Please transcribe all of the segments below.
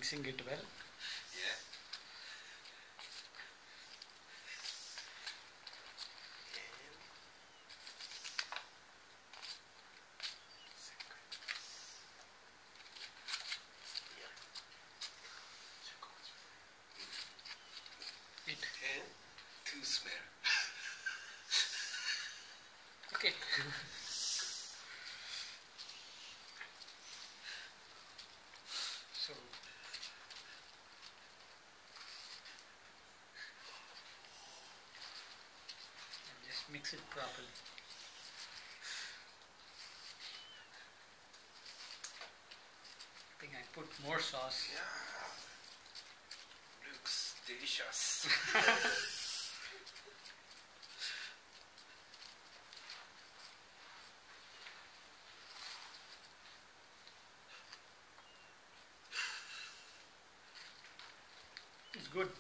mixing it well. Yeah. Eat. And to smell. Okay. So just mix it properly. I think I put more sauce. Yeah. Looks delicious. It's good.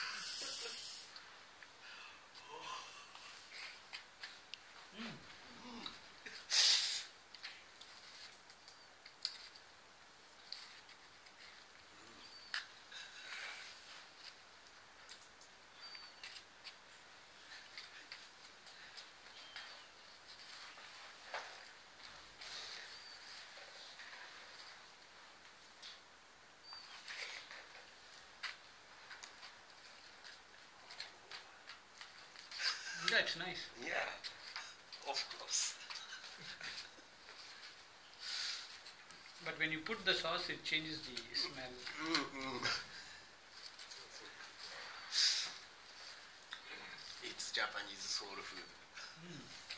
Yeah, it's nice. Yeah, of course. But when you put the sauce, it changes the smell. It's Japanese soul food.